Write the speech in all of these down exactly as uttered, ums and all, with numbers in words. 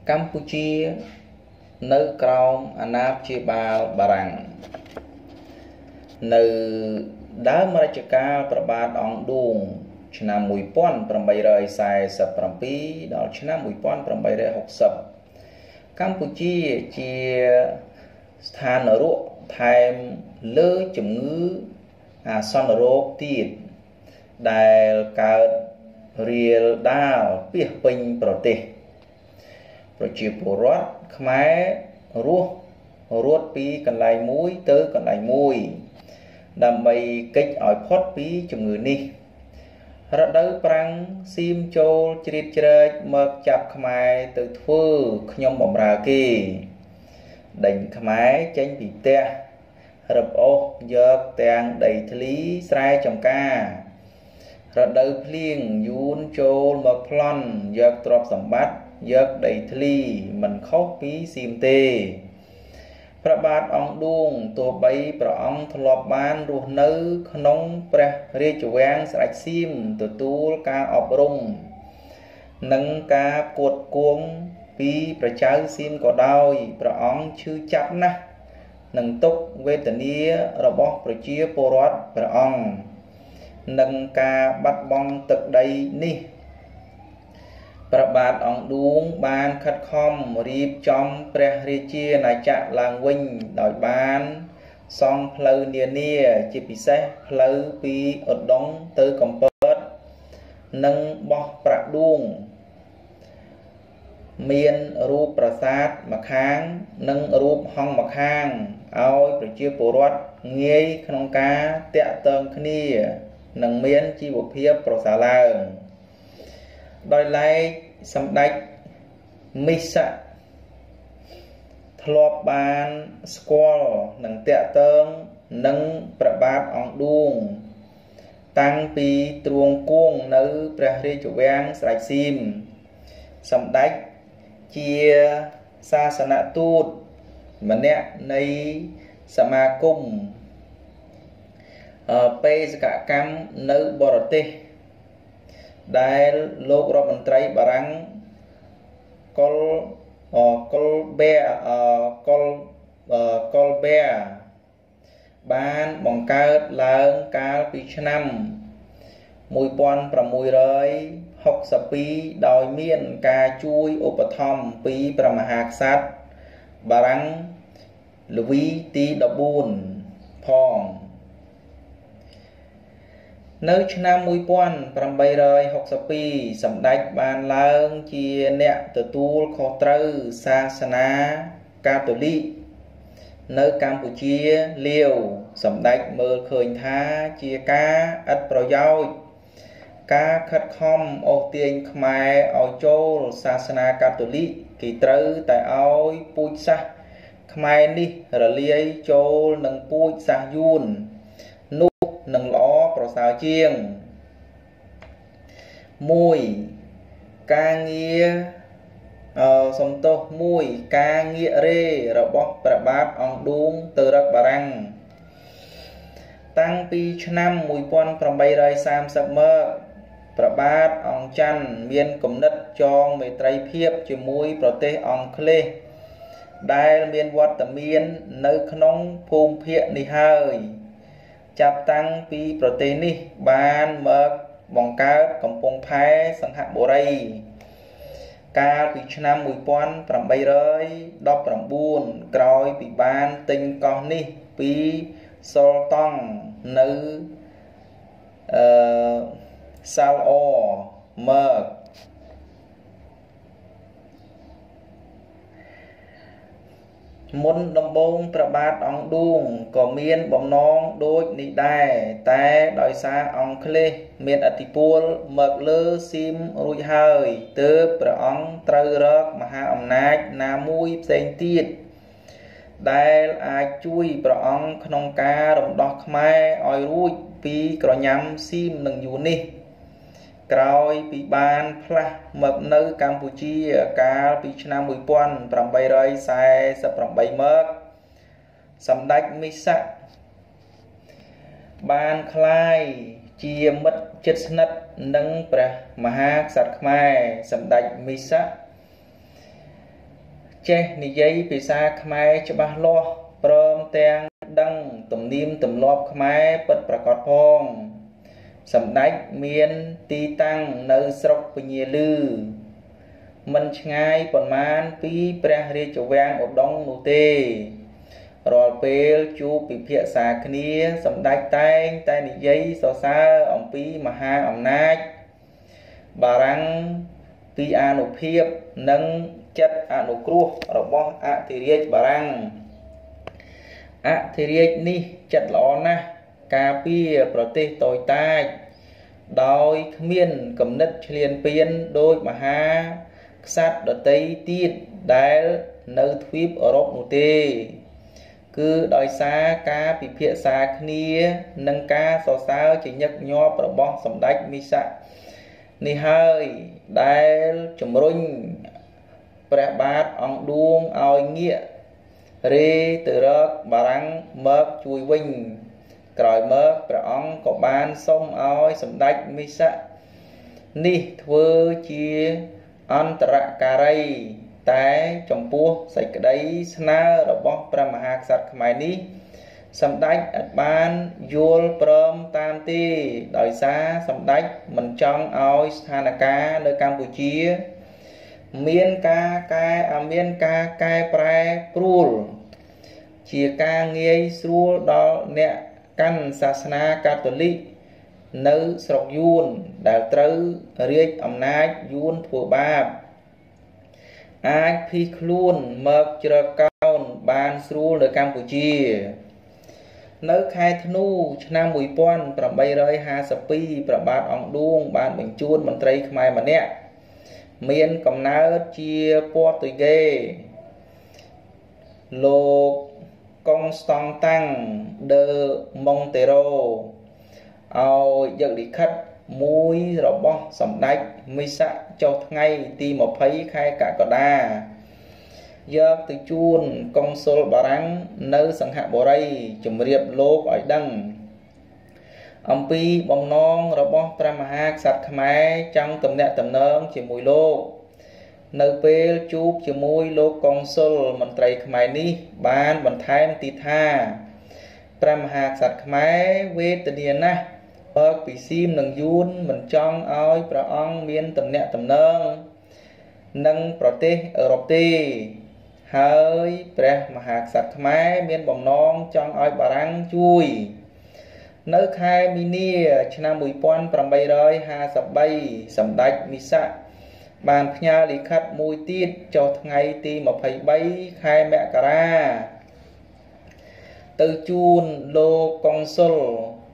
Campuchia nơi Krong Anap Chia Bao Barang nơi đá Marachaka Prabat Ong Dung Chna Mui Pon from Bayra Sai Saprampi Dal Chna Mui Pon from Bayra Hoksap Campuchia Chia Stan Ro Time Lơ Chum Ngư À Son Ro Tiệt Đài Cao Riel Dao Pih Pinh Prote Prochi Porot Khmer Ruột Ruột Pi Cần Lai Mũi Tớ Cần Lai Mũi Đàm bày kích ỏi phót Pi Chum Ngư Ni Rật đấu prang Sim Chol Chrit Chret Mực Chạp Khmer Từ Thưa Nhông Bỏng Ra Kì Đành Khmer Chênh Bị Tè Rập ô Dược Tèng Đầy Thlý Srai Trong Ca Rật đấu Pling Yun Chol Mực Plon Dược Trọp Sầm Bát Dược Đầy Thlý Mình Khóc Pi Sim Tê Prabat Ong Dung Tùa Bay Pra Ong Thlop Ban Ruh Nư Knong Preh Ria Chuang Srach Sim Tùa Tùl Ca Ọp Rung Nâng Ca Cuột Cuông Pi Pra Chau Sim Có Đôi Pra Ong Chư Chắp Na Nâng Túc Vê Tà Nia Rabok Pra Chia Porot Pra Ong Nâng Ca Bắt Bong Tực Đầy Ni Prabat Ong Dung Ban Khất Khom Riệp Trong Preh Ria Chia Nai Chạ Lang Vinh Đòi Ban Song Phlâu Nia Nia Chi Pi Seh Phlâu Pi Ất Đống Tư Cầm Pớt Nâng Bọc Prak Dung Miên Rūp Prasad Mặc Kháng Nâng Rūp Hong Mặc Kháng Ôi Pra Chia Porot Ngay Knong Ca Tẹa Tơn Khnia Nâng Miên Chi Bộ Phiếp Prasa Lang Đòi lại Xâm Đách Misa Thlop Ban Squall Nâng Tẹa Tơn Nâng Prabat Ong Dung Tăng Pi Truong Cuông Nư Preh Ria Chuang Srach Sim Xâm Đách Chia Sa Sana Tút Mà nẹ Nây Sama Cung Pê Cả Cam Nư Borote Đài Lô Rộp Mân Trây Bà Răng Col Col Bè Col Col Bè Ban Bỏng CaoឡើងCao Pi Năm Mùi Pon Pra Mùi Rơi Hốc Sà Pi Đòi Miên Ca Chui Ôp Thom Pi Pra Mahạc Sát Bà Răng Lvi Tí Đọc Bùn Phong Nơi Nam Mùi Pon Pram Bay Rơi Hốc Sà Pi Sầm Đách BanឡើងChia Nẹ Tự Tùl Khó Trâu Sa Sana Catholic Nơi Campuchia Liêu Sầm Đách Mơ Khơi Tha Chia Ca Ất Pro Dôi Ca Khất Khom Ô Tiên Khmer Ôi Chôl Sa Sana Catholic Kỳ Trâu Tại Ôi Pui Sa Khmer Ni Rà Liê Chôl Nâng Pui Sa Yun Nụ Nâng Ló Pro Sao Chiêng Mùi Ca Nghia Xong Tô Mùi Ca Nghia Rê Rà Bọc Prabat Ong Dung Từ Rắc Bà Răng Tăng Pi Năm Mùi Pon Pram Bay Rơi Sam Sập Mơ Prabat Ong Chăn Miên Cổng Nất Chong Mê Trai Phiếp Chì Mùi Prote Ong Khê Đài Miên Vọt Tà Miên Nơi Knong Phùng Phiện Ni Hơi Chạp Tăng Pi Prote Ni Ban Mực Bỏng Cao Cầm Pông Phái Sang Hạ Bộ Rây Ca Pi Năm Mùi Pon Pram Bay Rơi Đọc Pram Buôn Kroi Pi Ban Tinh Con Ni Pi Sol Tong Nữ Sao O Mực Môn Đông Bông Prabat Ong Dung Có miên bóng nông đôi ní đài Tại đòi xa Ong Khê Miên Atipul Mực lơ Sim Rùi Hơi Tớ Pra Ong Trâu Rớc Mà Hà Ông Nách Nà Mùi Psênh Tiết Đài Ai Chui Pra Ong Knong Ca Rộng Đọc Khmer Ôi Rùi Pi Cỏ Nhắm Sim Nâng Dụ Ni Kroi Pi Ban Pla Mực Nư Campuchia Ca Pi Năm Mùi Pon Pram Bay Rơi Sai Sập Pram Bay Mực Xâm Đách Misa Ban Khai Chia Mất Chất Nất Nâng Pra Mahak Sát Khmer Xâm Đách Misa ចេះនិយាយភាសាខ្មែរច្បាស់លាស់ព្រមទាំងដឹងទំនៀមទម្លាប់ខ្មែរពិតប្រាកដផងសម្ដេចមានទីតាំងនៅស្រុកពញាលឺមិនឆ្ងាយប៉ុន្មានពីព្រះរាជវាំងឧដុង្គនោះទេរាល់ពេលជួបពិភាក្សាគ្នាសម្ដេចតែងតែនិយាយសរសើរអំពីមហាអំណាចបារាំងពីអានុភាពនិងចិត្តអនុគ្រោះរបស់អធិរាជបារាំងអធិរាជនេះចិត្តល្អណាស់ការពារប្រទេសតូចតាចដោយគ្មានគំនិតឈ្លានពានដោយមហាក្សត្រដតីទៀតដែលនៅទ្វីបអឺរ៉ុបនោះទេគឺដោយសារការពិភាក្សាគ្នានិងការសរសើរជាញឹកញាប់របស់សម្ដេចមីសានេះហើយដែលជំរុញព្រះបាទអង្គឌួងឲ្យងាករេទៅរកបារាំងមកជួយវិញក្រោយមកព្រះអង្គក៏បានសុំឲ្យសម្ដេចមីសានេះធ្វើជាអន្តរការីតែចំពោះសេចក្តីស្នើរបស់ព្រះមហាក្សត្រខ្មែរនេះសម្ដេចអត់បានយល់ព្រមតាមទេដោយសារសម្ដេចមិនចង់ឲ្យស្ថានភាពនៅកម្ពុជាមានការកែមានការកែប្រែប្រួលជាការងាយស្រួលដល់អ្នកកាន់សាសនាកាតូលិកនៅស្រុកយួនដែលត្រូវរាជអំណាចយួនធ្វើបាបអាចភៀសខ្លួនមកជ្រើកកោនបានស្រួលនៅកម្ពុជានៅខែធ្នូឆ្នាំmột nghìn tám trăm hai mươi haiព្រះបាទអង្គឌួងបានបញ្ជូនមន្ត្រីខ្មែរម្នាក់មានកំណើតជាព័រទុយហ្គេលោកកុងស្តង់តាំងដឺម៉ុងតេរ៉ូឲ្យយកលិខិតមួយរបស់សម្ដេចមីសាចុះថ្ងៃទីยี่สิบខែកក្កដាយកទៅជូនកុងស៊ុលបារាំងនៅសង្ហបុរីជម្រាបលោកឲ្យដឹងអំពីបំណងរបស់ព្រះមហាក្សត្រខ្មែរចង់ទំនាក់ទំនងជាមួយលោកនៅពេលជួបជាមួយលោកកុងស៊ុលមន្ត្រីខ្មែរនេះបានបន្ថែមទៀតថាព្រះមហាក្សត្រខ្មែរវេទនាណាស់បើកពីស៊ីមនឹងយួនមិនចង់ឲ្យព្រះអង្គមានទំនាក់ទំនងនឹងប្រទេសអឺរ៉ុបទេហើយព្រះមហាក្សត្រខ្មែរមានបំណងចង់ឲ្យបារាំងជួយនៅខែមីនាឆ្នាំmột nghìn tám trăm hai mươi baសម្ដេចមីសាបានផ្ញើលិខិតមួយទៀតចុះថ្ងៃទីยี่สิบสามខែមករាទៅជូនលោកកុងស៊ុល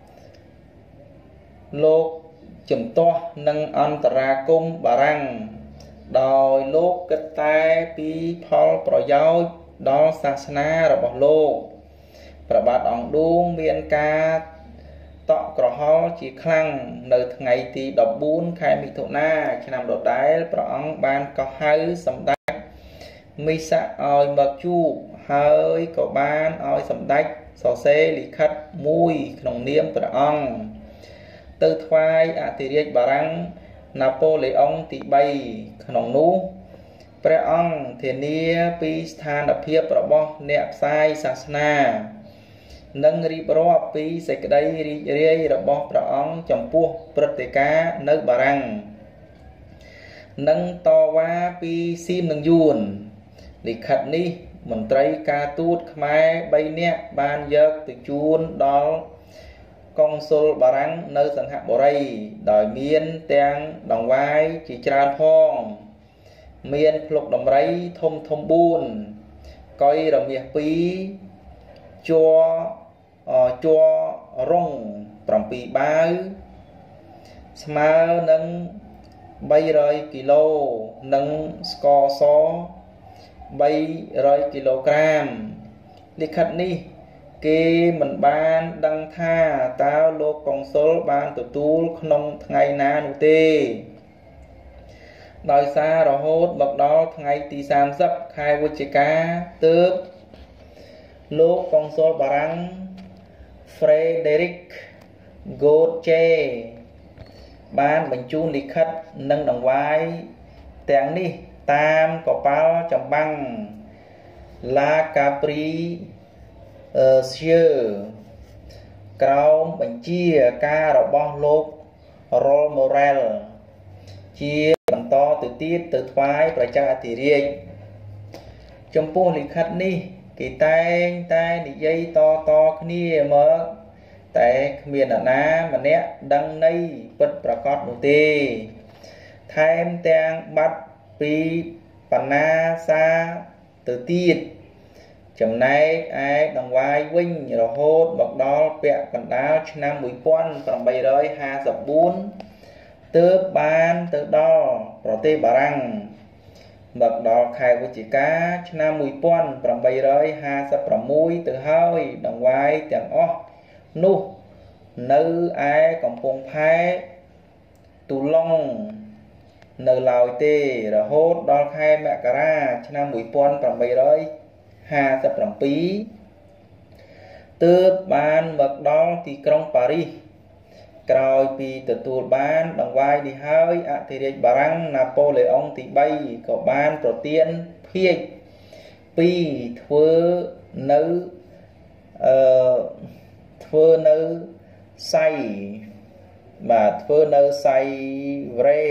លោកជំទាស់នឹងអន្តរាគមបារាំងដោយលោកគិតតែពីផលប្រយោជន៍ដល់សាសនារបស់លោកព្រះបាទអង្គឌួងមានការតក់ក្រហល់ជាខ្លាំងនៅថ្ងៃទីដប់បួនខែមិថុនាឆ្នាំដដែលព្រះអង្គបានកោះហៅសម្ដេចមីសាឲ្យមកជួបហើយក៏បានឲ្យសម្ដេចសរសេរលិខិតមួយក្នុងនាមព្រះអង្គទៅថ្វាយអធិរាជបារាំងណាប៉ូឡេអុងទីបីក្នុងនោះព្រះអង្គធានាពីស្ថានភាពរបស់អ្នកផ្សាយសាសនានិងរៀបរាប់ពីសេចក្តីរីករាយរបស់ព្រះអង្គចំពោះព្រឹត្តិការណ៍នៅបារាំងនិងតវ៉ាពីស៊ីមនឹងយួនលិខិតនេះមន្ត្រីការទូតខ្មែរបីនាក់បានយកទៅជូនដល់កុងស៊ុលបារាំងនៅសង្ហបុរីដោយមានទាំងដង្វាយជាច្រើនផងមានភ្លុកដំរីធំធំបួនកុយរមាសពីរជ័រជ័ររងប្រាំពីរបាវស្មើនឹងបីរយគីឡូនិងស្ករសបីរយគីឡូក្រាមលិខិតនេះគេមិនបានដឹងថាតើលោកកុងស៊ុលបានទទួលក្នុងថ្ងៃណានោះទេដោយសាររហូតមកដល់ថ្ងៃទីសាមសិបខែវិច្ឆិកាទើបលោកកុងស៊ុលបារាំង Frederick Gautier បានបញ្ជូនលិខិតនិងដង្វាយទាំងនេះតាមកប៉ាល់ចម្បាំង La Capri Sieur ក្រោមបញ្ជាការរបស់លោក Roll Morel ជាបន្តទៅទៀតទៅថ្វាយព្រះចៅអធិរាជចំពោះលិខិតនេះគេតែងតែនិយាយតតគ្នាមកតែគ្មានអ្នកណាម្នាក់ដឹងន័យពិតប្រាកដនោះទេថែមទាំងបាត់ពីបណ្ណាសាទៅទៀតចំណែកឯដង្វាយវិញរហូតមកដល់ពាក់កណ្ដាលឆ្នាំ một nghìn tám trăm hai mươi tư ទើបបានទៅដល់ប្រទេសបារាំងមកដល់ខែវិច្ឆិកាឆ្នាំ một nghìn tám trăm hai mươi sáu ទៅហើយដង្វាយទាំងអស់នោះនៅឯកំពង់ផែទូឡុងនៅឡើយទេរហូតដល់ខែមករាឆ្នាំ một nghìn tám trăm hai mươi bảy ទើបបានមកដល់ទីក្រុងប៉ារីសក្រោយពីទទួលបានដង្វាយនេះហើយអធិរាជបារាំងណាប៉ូឡេអុងទី ba ក៏បានប្រទានភាគពីរធ្វើនៅអឺធ្វើនៅសៃបាទធ្វើនៅសៃវ៉េ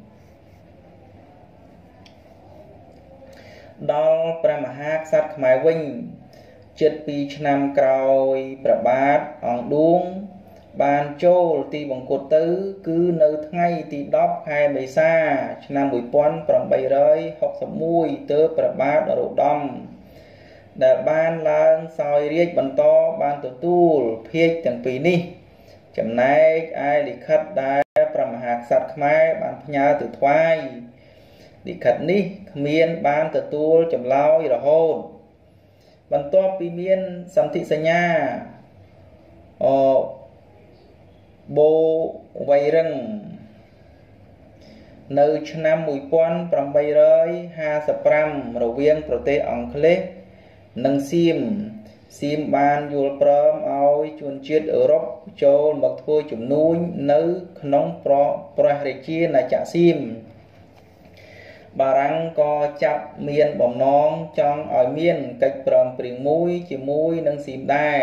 ដល់ព្រះមហាក្សត្រខ្មែរវិញជិតពីរឆ្នាំក្រោយព្រះបាទអង្គឌួងបានចូលទីបង្គត់ទៅគឺនៅថ្ងៃទីដប់ខែមេសាឆ្នាំ một nghìn tám trăm sáu mươi mốt ទើបព្រះបាទនរោត្តមដែលបានឡើងសោយរាជបន្តបានទទួលភាគទាំងពីរនេះចំណែកឯលិខិតដែលព្រះមហាក្សត្រខ្មែរបានផ្ញើទៅថ្វាយលិខិតនេះគ្មានបានទទួលចម្លើយរហូតបន្ទាប់ពីមានសន្ធិសញ្ញាអបូវៃរឹងនៅឆ្នាំ một nghìn tám trăm hai mươi lăm រវាងប្រទេសអង់គ្លេសនិងសៀមសៀមបានយល់ព្រមឲ្យជនជាតិអឺរ៉ុបចូលមកធ្វើជំនួញនៅក្នុងប្រព្រះរាជាណាចក្រសៀមបារាំងក៏ចាប់មានបំណងចង់ឲ្យមានកិច្ចព្រមព្រៀងមួយជាមួយនឹងសៀមដែរ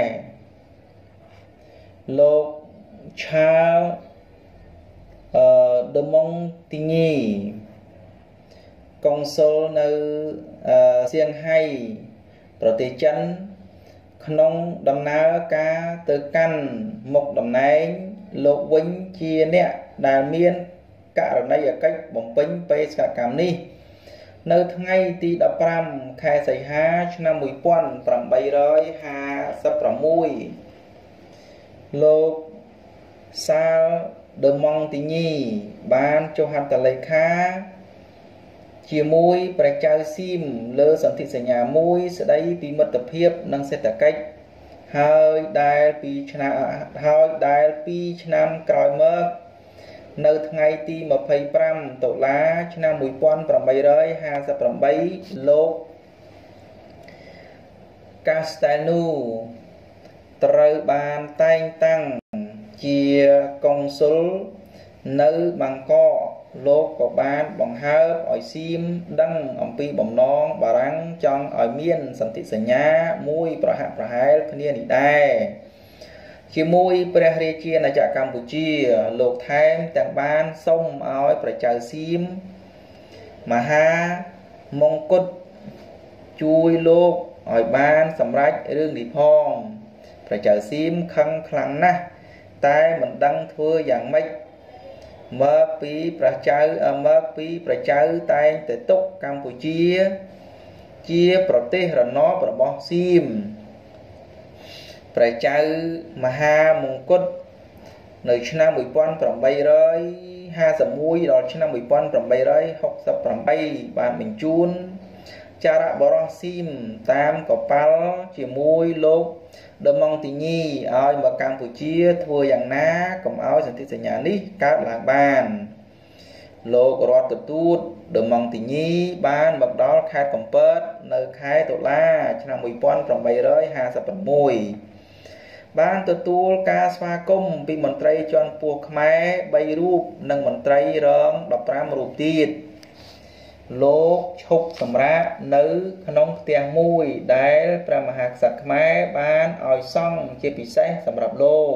លោកឆាលអឺដឺម៉ុងទីញីកុងស៊ុលនៅសៀងហៃប្រទេសចិនក្នុងដំណើរការទៅកាន់មុខតំណែងលោកវិញជាអ្នកដែលមានករណីយកិច្ចបំពេញបេសកកម្មនេះនៅថ្ងៃទី ដប់ប្រាំ ខែសីហាឆ្នាំ một nghìn tám trăm hai mươi sáu លោកសាលដឺម៉ុងទីញីបានចុះហត្ថលេខាជាមួយព្រះចៅសៀមលើសន្ធិសញ្ញាមួយស្ដីពីមិត្តភាពនិងសេដ្ឋកិច្ចហើយដែលពីឆ្នាំហើយដែលពីឆ្នាំក្រោយមកនៅថ្ងៃទី ยี่สิบห้า តុលាឆ្នាំ một nghìn tám trăm hai mươi tám លោក Castelnau ត្រូវបានតែងតាំងជាកុងស៊ុលនៅបាងកកលោកក៏បានបង្ហើបឲ្យសៀមដឹងអំពីបំណងបារាំងចង់ឲ្យមានសន្ធិសញ្ញាមួយប្រហាក់ប្រហែលគ្នានេះដែរជាមួយព្រះរាជាណាចក្រកម្ពុជាលោកថែមទាំងបានសុំឲ្យប្រជាសៀមមហាមង្គតជួយលោកឲ្យបានសម្រេចរឿងនេះផងប្រជាសៀមខឹងខ្លាំងណាស់តែមិនដឹងធ្វើយ៉ាងម៉េចមកពីប្រជាមកពីប្រជាតែងតែទុកកម្ពុជាជាប្រទេសរណបរបស់សៀមព្រះចៅមហាមង្គតនៅឆ្នាំ một nghìn tám trăm hai mươi mốt ដល់ឆ្នាំ một nghìn tám trăm sáu mươi tám បានបញ្ជូនចារបរោះសៀមតាមកប៉ាល់ជាមួយលោកដឺម៉ុងទីញីឲ្យមកកម្ពុជាធ្វើយ៉ាងណាកុំឲ្យសន្ធិសញ្ញានេះកើតឡើងបានលោករដ្ឋទូតដឺម៉ុងទីញីបានមកដល់ខេត្តកំពតនៅខែតុលាឆ្នាំ một nghìn tám trăm hai mươi sáu បានទទួលការស្វាគមន៍ពីមន្ត្រីជាន់ខ្ពស់ខ្មែរ ba រូបនិងមន្ត្រីរង ដប់ប្រាំ រូបទៀតលោកឈប់សម្រាកនៅក្នុងផ្ទះមួយដែលព្រះមហាក្សត្រខ្មែរបានឲ្យសង់ជាពិសេសសម្រាប់លោក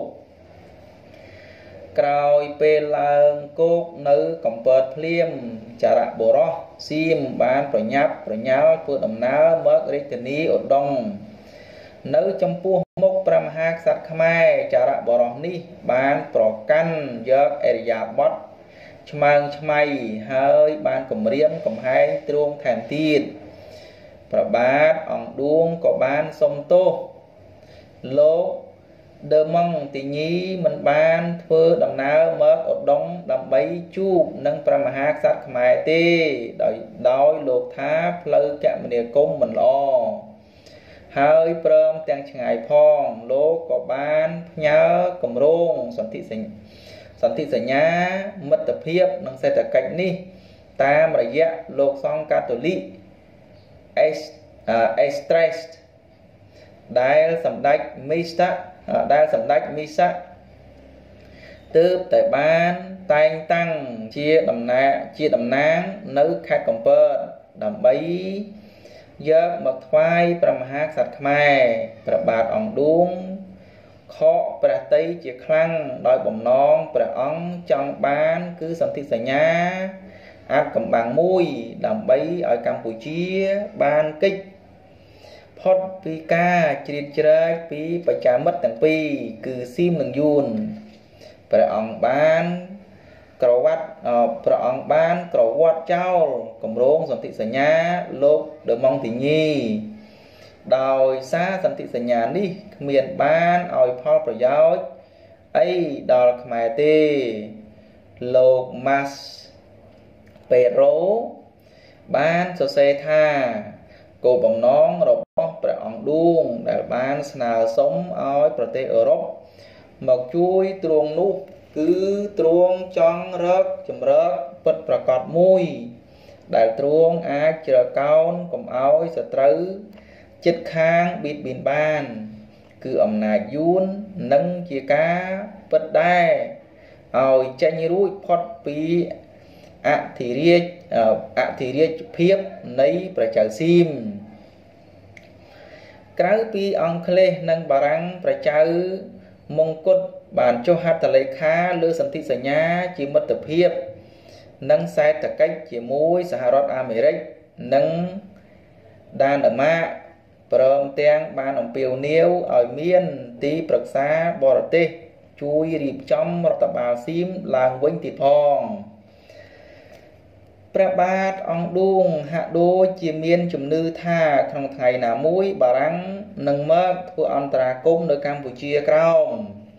ក្រោយពេលឡើងគោកនៅកំពតភ្លាមចារៈបុរសសៀមបានប្រញាប់ប្រញាល់ធ្វើដំណើរមករាជធានីឧដុង្គនៅចំពោះមុខព្រះមហាក្សត្រខ្មែរចារៈបុរសនេះបានប្រកាន់យកអរិយាបថឆ្មើងឆ្មៃហើយបានគម្រាមកំហែងទ្រង់ថែមទៀតព្រះបាទអង្គឌួងក៏បានសុំទោសលោកដឺម៉ង់ទីញីមិនបានធ្វើដំណើរមកឧដុង្គដើម្បីជួបនឹងព្រះមហាក្សត្រខ្មែរទេដោយដោយលោកថាផ្លូវគមនាគមន៍មិនល្អហើយព្រមទាំងឆ្ងាយផងលោកក៏បានផ្ញើគម្រោងសន្ធិសញ្ញាសន្ធិសញ្ញាមិត្តភាពនិងសេដ្ឋកិច្ចនេះតាមរយៈលោកសង្ឃកាតូលិកអេសអេស្ត្រេសដែលសម្ដេចមីស្តាដែលសម្ដេចមីសាទើបតែបានតែងតាំងជាតំណាងជាតំណាងនៅខេត្តកំពតដើម្បីយកមកថ្វាយព្រះមហាក្សត្រខ្មែរព្រះបាទអង្គឌួងខកព្រះតីជាខ្លាំងដោយបំណងព្រះអង្គចង់បានគឺសន្ធិសញ្ញាអាចកំបាំងមួយដើម្បីឲ្យកម្ពុជាបានកិច្ចផុតពីការជ្រៀតជ្រែកពីប្រជាមិត្តទាំងពីរគឺស៊ីមនិងយួនព្រះអង្គបានក្រវ៉ាត់ព្រះអង្គបានក្រវ៉ាត់ចោលគម្រោងសន្ធិសញ្ញាលោកដឺម៉ង់ទីញីដោយសារសន្ធិសញ្ញានេះគ្មានបានឲ្យផលប្រយោជន៍អីដល់ខ្មែរទេលោកម៉ាស់ពេរ៉ូបានសរសេរថាគោលបំណងរបស់ព្រះអង្គឌួងដែលបានស្នើសុំឲ្យប្រទេសអឺរ៉ុបមកជួយទ្រង់នោះគឺទ្រង់ចង់រកជំរើសពិតប្រាកដមួយដែលទ្រង់អាចជ្រើកោនកុំឲ្យសត្រូវចិត្តខាងបៀតបៀនបានគឺអំណាចយួននឹងជាការពិតដែរឲ្យចេញរួចផុតពីអធិរាជអធិរាជភាពនៃប្រជាស៊ីមក្រៅពីអង់គ្លេសនិងបារាំងប្រជាមង្គតបានចុះហត្ថលេខាលើសន្ធិសញ្ញាជាមិត្តភាពនិងសេដ្ឋកិច្ចជាមួយសហរដ្ឋអាមេរិកនិងដាណឺម៉ាកព្រមទាំងបានអំពាវនាវឲ្យមានទីប្រឹក្សាបរទេសជួយរៀបចំរដ្ឋបាលស៊ីមឡើងវិញទៀតផងព្រះបាទអង្គឌួងហាក់ដូចជាមានជំនឿថាក្នុងថ្ងៃណាមួយបារាំងនឹងមកធ្វើអន្តរាគមន៍នៅកម្ពុជាក្រោម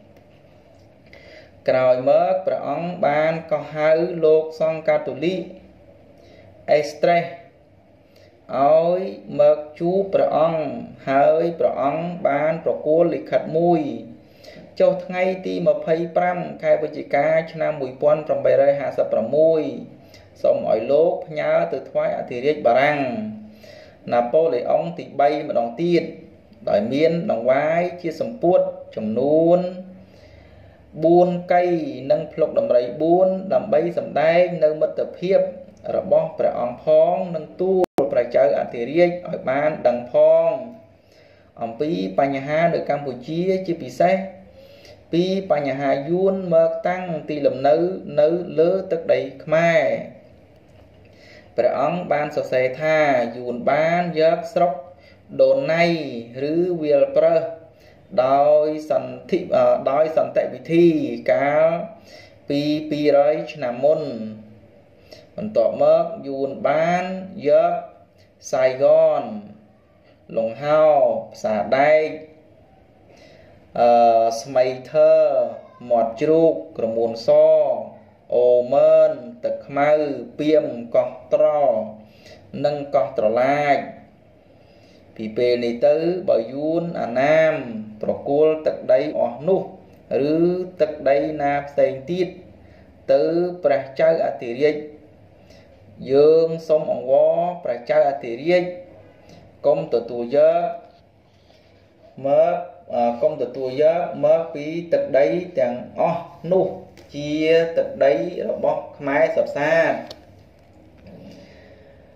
ក្រោយមកព្រះអង្គបានកោះហៅលោកសង្ឃកាតូលិកអេស្ត្រេសឲ្យមកជួបព្រះអង្គហើយព្រះអង្គបានប្រគល់លិខិតមួយចុះថ្ងៃទីម្ភៃប្រាំខែវិច្ឆិកាឆ្នាំមួយពាន់ប្រាំបីរយហាសិបប្រាំមួយសូមឲ្យលោកផ្ញើទៅថ្វាយអធិរាជបារាំងណាប៉ូឡេអុងទីបីម្ដងទៀតដោយមានដង្វាយជាសម្ពុតចំនួនបួនកៃនិងភ្លុកដំរីបួនដើម្បីសម្ដែងនៅមិត្តភាពរបស់ព្រះអង្គផងនិងទូលព្រះចៅអធិរាជឲ្យបានដឹងផងអំពីបញ្ហានៅកម្ពុជាជាពិសេសពីបញ្ហាយួនមកតាំងទីលំនៅនៅលើទឹកដីខ្មែរព្រះអង្គបានសរសេរថាយួនបានយកស្រុកដូណៃឬវាលប្រើសដោយសន្ធិដោយសន្តិវិធីកាលពីពីររយឆ្នាំមុនបន្ទាប់មកយួនបានយកសាយហ្គនលង្ហោផ្សារដែកអឺស្មីធើមាត់ជ្រូកក្រមួនសអូម៉ឺនទឹកខ្មៅពីមកោះត្រនិងកោះត្រឡាចពីពេលនេះទៅបើយួនអាណាមប្រគល់ទឹកដីអស់នោះឬទឹកដីណាផ្សេងទៀតទៅព្រះចៅអធិរាជយើងសូមអង្វរព្រះចៅអធិរាជកុំទទួលយកមកកុំទទួលយកមកពីទឹកដីទាំងអស់នោះជាទឹកដីរបស់ខ្មែរសព្វសា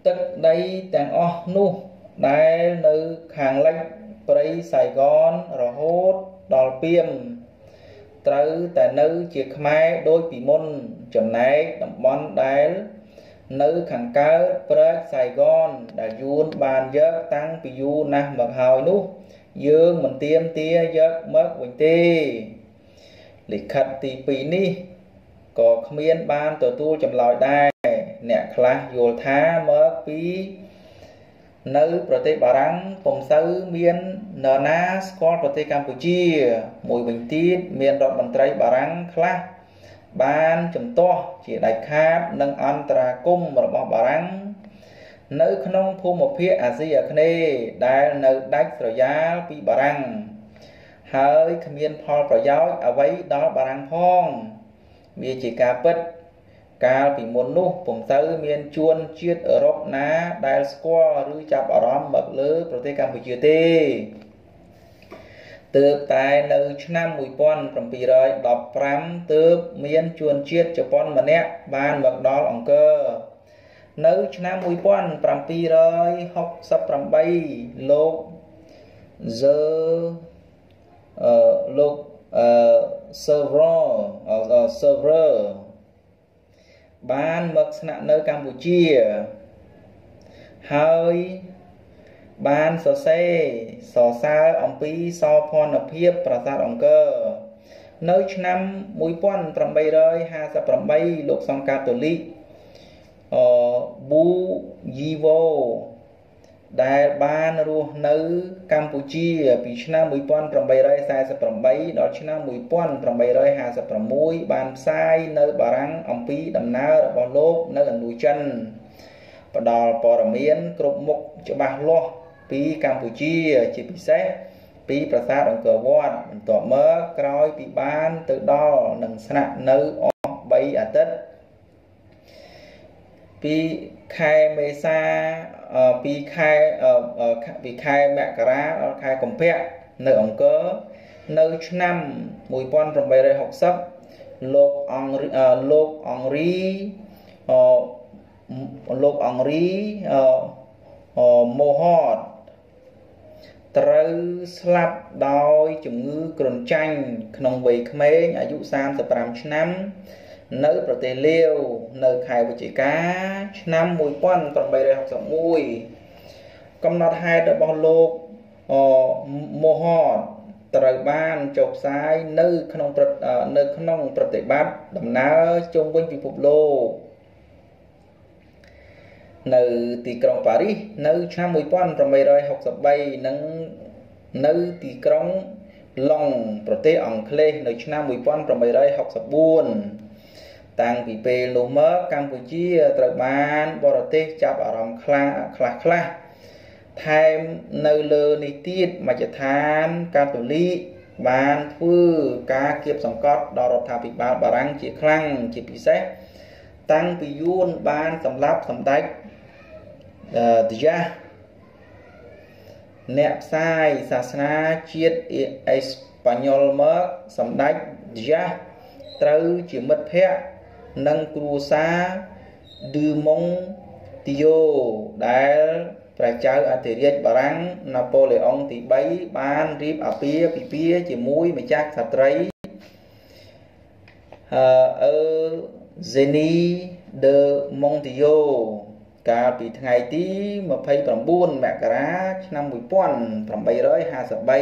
ទឹកដីទាំងអស់នោះដែលនៅខាងលិចព្រៃសៃហ្គនរហូតដល់ពីមត្រូវតែនៅជាខ្មែរដូចពីមុនចំណែកតំបន់ដែលនៅខាងកើតព្រែកសៃហ្គនដែលយួនបានយកតាំងពីយូរណាស់មកហើយនោះយើងមិនទាមទារយកមកវិញទេលិខិតទីពីរនេះក៏គ្មានបានទទួលចម្លើយដែរអ្នកខ្លះយល់ថាមកពីនៅប្រទេសបារាំងពុំសូវមាននរណាស្គាល់ប្រទេសកម្ពុជាមួយវិញទៀតមានរដ្ឋមន្ត្រីបារាំងខ្លះបានជំទាស់ជាដាច់ខាតនឹងអន្តរាគមន៍របស់បារាំងនៅក្នុងភូមិភាគអាស៊ីអាគ្នេយ៍ដែលនៅដាច់ស្រយាលពីបារាំងហើយគ្មានផលប្រយោជន៍អ្វីដល់បារាំងផងវាជាការពិតកាលពីមុននោះពុំសូវមានជួនជាតិអឺរ៉ុបណាដែលស្គាល់ឬចាប់អារម្មណ៍មកលើប្រទេសកម្ពុជាទេទើបតែនៅឆ្នាំmột nghìn bảy trăm mười lămទើបមានជួនជាតិជប៉ុនម្នាក់បានមកដល់អង្គរនៅឆ្នាំmột nghìn bảy trăm sáu mươi támលោក The អឺលោកអឺ Server Serverបានមកស្នាក់នៅកម្ពុជាហើយបានសរសេរសរសើរអំពីសោភ័ណភាពប្រាសាទអង្គរនៅឆ្នាំmột nghìn tám trăm hai mươi támលោកសង្ឃកាតូលិកអឺប៊ូយីវ៉ូដែលបានរស់នៅកម្ពុជាពីឆ្នាំmột nghìn tám trăm bốn mươi támដល់ឆ្នាំmột nghìn tám trăm hai mươi sáuបានផ្សាយនៅបារាំងអំពីដំណើររបស់លោកនៅឥណ្ឌូចិនផ្ដល់ព័ត៌មានគ្រប់មុខច្បាស់លាស់ពីកម្ពុជាជាពិសេសពីប្រាសាទអង្គរវត្តបន្ទាប់មកក្រោយពីបានទៅដល់នឹងស្នាក់នៅអស់បីអាទិត្យពីខែមេសាពីខែពីខែមករាដល់ខែកុម្ភៈនៅអង្គរនៅឆ្នាំmột nghìn tám trăm sáu mươiលោកអង្គលោកអង្គរីលោកអង្គរីម៉ូហតត្រូវស្លាប់ដោយជំងឺគ្រុនចាញ់ក្នុងវ័យក្មេងអាយុសាមសិបប្រាំឆ្នាំនៅប្រទេសលាវនៅខែវិច្ឆិកាឆ្នាំmột nghìn tám trăm sáu mươi mốtកំណត់ហេតុរបស់លោកម៉ូហតត្រូវបានចុះផ្សាយនៅក្នុងនៅក្នុងប្រតិបត្តិដំណើរជុំវិញពិភពលោកនៅទីក្រុងប៉ារីសនៅឆ្នាំmột nghìn tám trăm sáu mươiនិងនៅទីក្រុងឡុងប្រទេសអង់គ្លេសនៅឆ្នាំmột nghìn tám trăm sáu mươi tưតាំងពីពេលនោះមកកម្ពុជាត្រូវបានបរទេសចាប់អារម្មណ៍ខ្លះខ្លះខ្លះថែមនៅលើនេះទៀតមជ្ឈដ្ឋានកាតូលិកបានធ្វើការគៀបសង្កត់ដល់រដ្ឋាភិបាលបារាំងជាខ្លាំងជាពិសេសតាំងពីយួនបានសម្លាប់សម្ដេចឌីយ៉ាអ្នកផ្សាយសាសនាជាតិអេស្ប៉ាញ៉ុលមកសម្ដេចឌីយ៉ាត្រូវជាមិត្តភក្តិនិងគ្រួសារឌឺម៉ុងទីយ៉ូដែលព្រះចៅអធិរាជបារាំងណាប៉ូឡេអុងទីបីបានរៀបអាពាហ៍ពិពាហ៍ជាមួយម្ចាស់ក្សត្រីអឺហ្សេនីដឺម៉ុងទីយ៉ូកាលពីថ្ងៃទីម្ភៃប្រាំបួនមករាឆ្នាំmột nghìn tám trăm hai mươi ba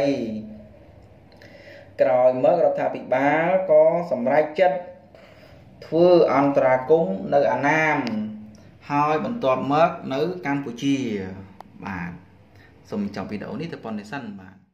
ក្រោយមករដ្ឋាភិបាលក៏សម្រេចចិត្តធ្វើអន្តរាគមន៍នៅអាណាមហើយបន្ទាប់មកនៅកម្ពុជាបាទសូមចប់វីដេអូនេះទៅប៉ុណ្ណេះសិនបាទ